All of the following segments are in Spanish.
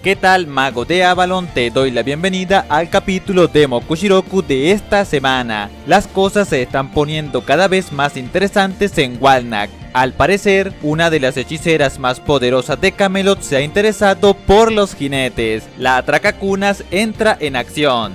¿Qué tal, mago de Avalon? Te doy la bienvenida al capítulo de Mokushiroku de esta semana. Las cosas se están poniendo cada vez más interesantes en Walnak. Al parecer, una de las hechiceras más poderosas de Camelot se ha interesado por los jinetes. La Atracakunas entra en acción.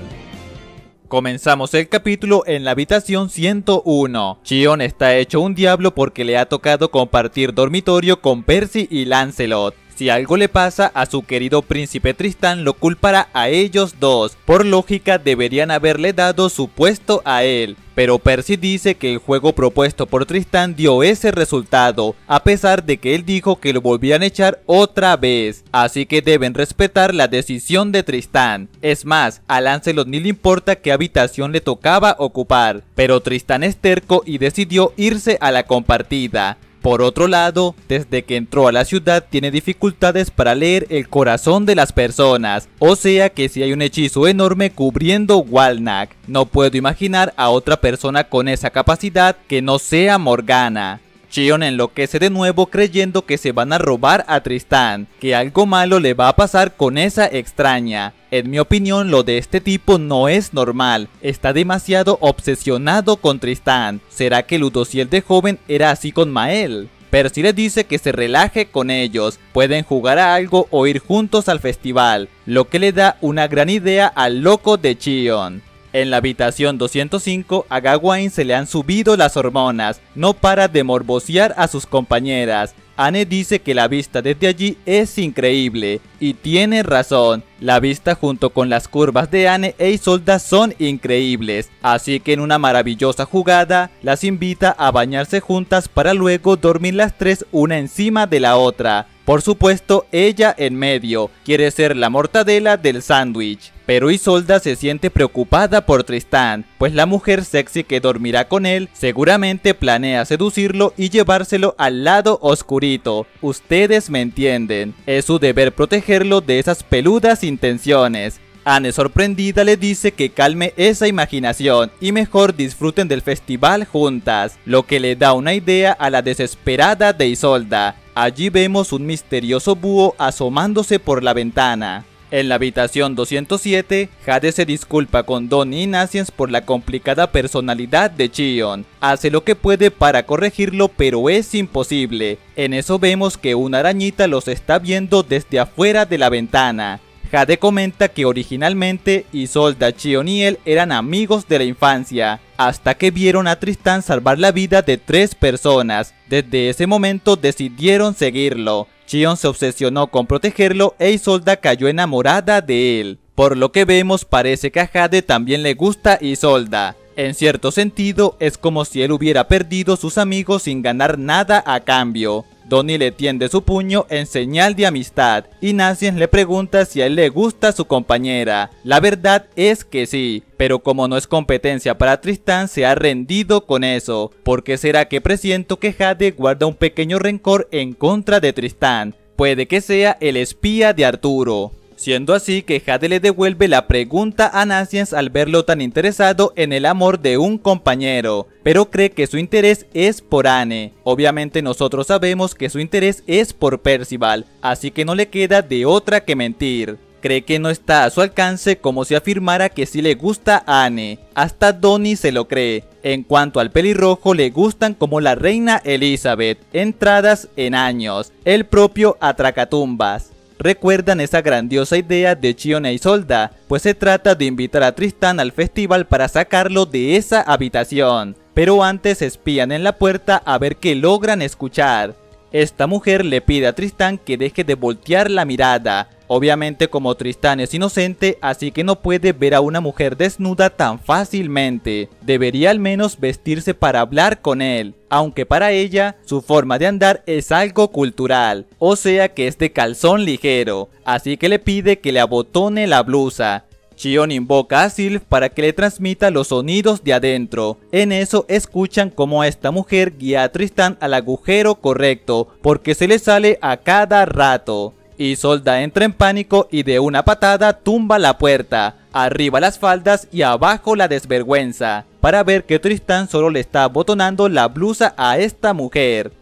Comenzamos el capítulo en la habitación 101. Shion está hecho un diablo porque le ha tocado compartir dormitorio con Percy y Lancelot. Si algo le pasa a su querido príncipe Tristán, lo culpará a ellos dos. Por lógica deberían haberle dado su puesto a él. Pero Percy dice que el juego propuesto por Tristán dio ese resultado, a pesar de que él dijo que lo volvían a echar otra vez. Así que deben respetar la decisión de Tristán. Es más, a Lancelot ni le importa qué habitación le tocaba ocupar. Pero Tristán es terco y decidió irse a la compartida. Por otro lado, desde que entró a la ciudad tiene dificultades para leer el corazón de las personas, o sea que si hay un hechizo enorme cubriendo Walnak. No puedo imaginar a otra persona con esa capacidad que no sea Morgana. Shion enloquece de nuevo creyendo que se van a robar a Tristán, que algo malo le va a pasar con esa extraña. En mi opinión, lo de este tipo no es normal, está demasiado obsesionado con Tristán. ¿Será que Ludociel de joven era así con Mael? Percy le dice que se relaje con ellos, pueden jugar a algo o ir juntos al festival, lo que le da una gran idea al loco de Shion. En la habitación 205, a Gawain se le han subido las hormonas, no para de morbosear a sus compañeras. Anne dice que la vista desde allí es increíble, y tiene razón, la vista junto con las curvas de Anne e Isolda son increíbles, así que en una maravillosa jugada, las invita a bañarse juntas para luego dormir las tres una encima de la otra. Por supuesto, ella en medio, quiere ser la mortadela del sándwich. Pero Isolda se siente preocupada por Tristán, pues la mujer sexy que dormirá con él seguramente planea seducirlo y llevárselo al lado oscurito. Ustedes me entienden, es su deber protegerlo de esas peludas intenciones. Anne, sorprendida, le dice que calme esa imaginación y mejor disfruten del festival juntas, lo que le da una idea a la desesperada de Isolda. Allí vemos un misterioso búho asomándose por la ventana. En la habitación 207, Jade se disculpa con Donnie y Nazianz por la complicada personalidad de Shion. Hace lo que puede para corregirlo, pero es imposible. En eso vemos que una arañita los está viendo desde afuera de la ventana. Jade comenta que originalmente Isolda, Shion y él eran amigos de la infancia, hasta que vieron a Tristán salvar la vida de 3 personas. Desde ese momento decidieron seguirlo. Shion se obsesionó con protegerlo e Isolda cayó enamorada de él. Por lo que vemos, parece que a Jade también le gusta Isolda. En cierto sentido, es como si él hubiera perdido sus amigos sin ganar nada a cambio. Donnie le tiende su puño en señal de amistad y Nazianz le pregunta si a él le gusta su compañera. La verdad es que sí, pero como no es competencia para Tristán, se ha rendido con eso. ¿Por qué será que presiento que Jade guarda un pequeño rencor en contra de Tristán? Puede que sea el espía de Arturo. Siendo así que Jade le devuelve la pregunta a Nazianz al verlo tan interesado en el amor de un compañero, pero cree que su interés es por Anne. Obviamente nosotros sabemos que su interés es por Percival, así que no le queda de otra que mentir. Cree que no está a su alcance, como si afirmara que sí le gusta a Anne. Hasta Donnie se lo cree. En cuanto al pelirrojo, le gustan como la reina Elizabeth, entradas en años, el propio Atracatumbas. ¿Recuerdan esa grandiosa idea de Shion e Isolda? Pues se trata de invitar a Tristán al festival para sacarlo de esa habitación. Pero antes espían en la puerta a ver qué logran escuchar. Esta mujer le pide a Tristán que deje de voltear la mirada. Obviamente, como Tristán es inocente, así que no puede ver a una mujer desnuda tan fácilmente. Debería al menos vestirse para hablar con él, aunque para ella su forma de andar es algo cultural, o sea que es de calzón ligero, así que le pide que le abotone la blusa. Shion invoca a Sylph para que le transmita los sonidos de adentro. En eso escuchan cómo esta mujer guía a Tristán al agujero correcto, porque se le sale a cada rato. Isolda entra en pánico y de una patada tumba la puerta, arriba las faldas y abajo la desvergüenza, para ver que Tristán solo le está abotonando la blusa a esta mujer.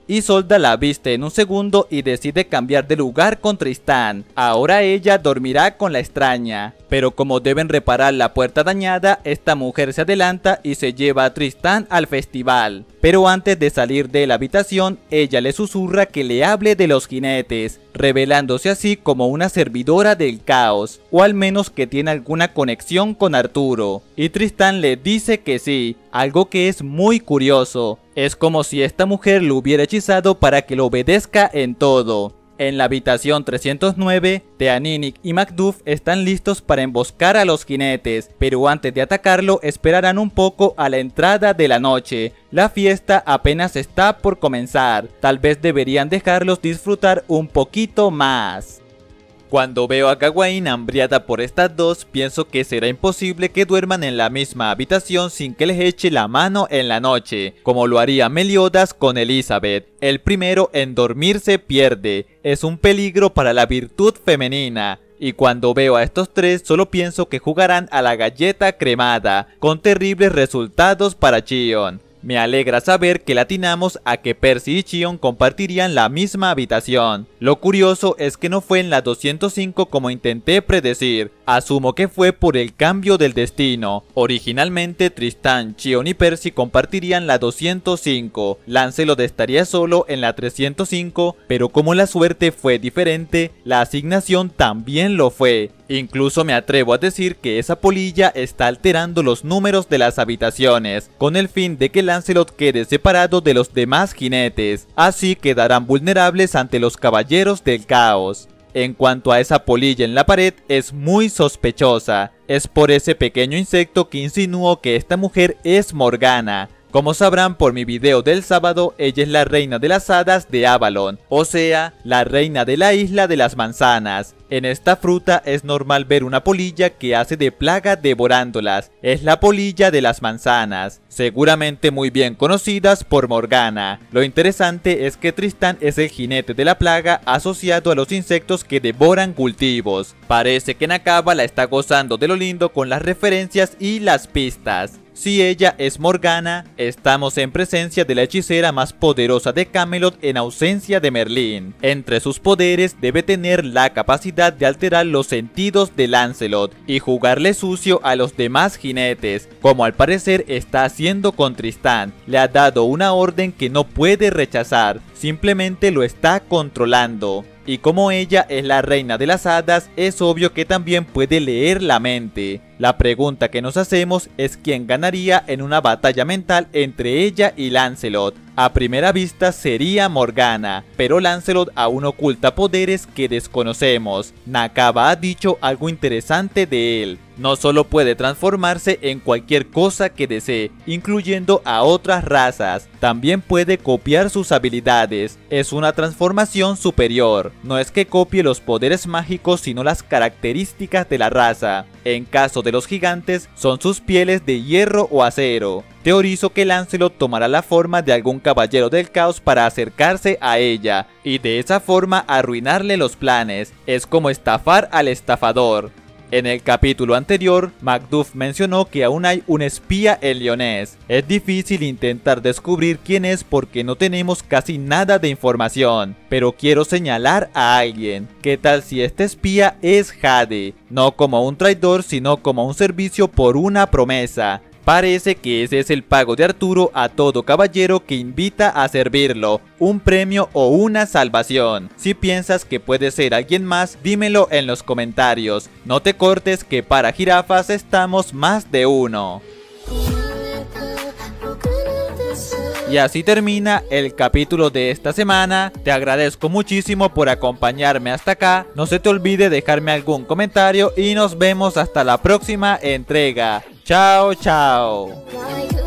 Isolda la viste en un segundo y decide cambiar de lugar con Tristán. Ahora ella dormirá con la extraña. Pero como deben reparar la puerta dañada, esta mujer se adelanta y se lleva a Tristán al festival. Pero antes de salir de la habitación, ella le susurra que le hable de los jinetes, revelándose así como una servidora del caos, o al menos que tiene alguna conexión con Arturo. Y Tristán le dice que sí, algo que es muy curioso. Es como si esta mujer lo hubiera hechizado para que lo obedezca en todo. En la habitación 309, Teaninik y Macduff están listos para emboscar a los jinetes, pero antes de atacarlo esperarán un poco a la entrada de la noche. La fiesta apenas está por comenzar, tal vez deberían dejarlos disfrutar un poquito más. Cuando veo a Gawain hambriada por estas dos, pienso que será imposible que duerman en la misma habitación sin que les eche la mano en la noche, como lo haría Meliodas con Elizabeth. El primero en dormirse pierde, es un peligro para la virtud femenina. Y cuando veo a estos tres solo pienso que jugarán a la galleta cremada, con terribles resultados para Sion. Me alegra saber que le atinamos a que Percy y Sion compartirían la misma habitación. Lo curioso es que no fue en la 205 como intenté predecir. Asumo que fue por el cambio del destino. Originalmente Tristán, Sion y Percy compartirían la 205. Lancelot estaría solo en la 305, pero como la suerte fue diferente, la asignación también lo fue. Incluso me atrevo a decir que esa polilla está alterando los números de las habitaciones, con el fin de que Lancelot quede separado de los demás jinetes, así quedarán vulnerables ante los caballeros del caos. En cuanto a esa polilla en la pared, es muy sospechosa. Es por ese pequeño insecto que insinúo que esta mujer es Morgana. Como sabrán por mi video del sábado, ella es la reina de las hadas de Avalon, o sea, la reina de la isla de las manzanas. En esta fruta es normal ver una polilla que hace de plaga devorándolas. Es la polilla de las manzanas, seguramente muy bien conocidas por Morgana. Lo interesante es que Tristán es el jinete de la plaga asociado a los insectos que devoran cultivos. Parece que Nakaba la está gozando de lo lindo con las referencias y las pistas. Si ella es Morgana, estamos en presencia de la hechicera más poderosa de Camelot en ausencia de Merlín. Entre sus poderes debe tener la capacidad de alterar los sentidos de Lancelot y jugarle sucio a los demás jinetes, como al parecer está haciendo con Tristán. Le ha dado una orden que no puede rechazar, simplemente lo está controlando. Y como ella es la reina de las hadas, es obvio que también puede leer la mente. La pregunta que nos hacemos es quién ganaría en una batalla mental entre ella y Lancelot. A primera vista sería Morgana, pero Lancelot aún oculta poderes que desconocemos. Nakaba ha dicho algo interesante de él. No solo puede transformarse en cualquier cosa que desee, incluyendo a otras razas, también puede copiar sus habilidades. Es una transformación superior. No es que copie los poderes mágicos, sino las características de la raza. En caso de los gigantes, son sus pieles de hierro o acero. Teorizo que Lancelot tomará la forma de algún caballero del caos para acercarse a ella, y de esa forma arruinarle los planes. Es como estafar al estafador. En el capítulo anterior, Macduff mencionó que aún hay un espía en Lyonesse. Es difícil intentar descubrir quién es porque no tenemos casi nada de información, pero quiero señalar a alguien. ¿Qué tal si este espía es Jade? No como un traidor, sino como un servicio por una promesa. Parece que ese es el pago de Arturo a todo caballero que invita a servirlo, un premio o una salvación. Si piensas que puede ser alguien más, dímelo en los comentarios. No te cortes que para jirafas estamos más de uno. Y así termina el capítulo de esta semana. Te agradezco muchísimo por acompañarme hasta acá. No se te olvide dejarme algún comentario y nos vemos hasta la próxima entrega. Chao, chao.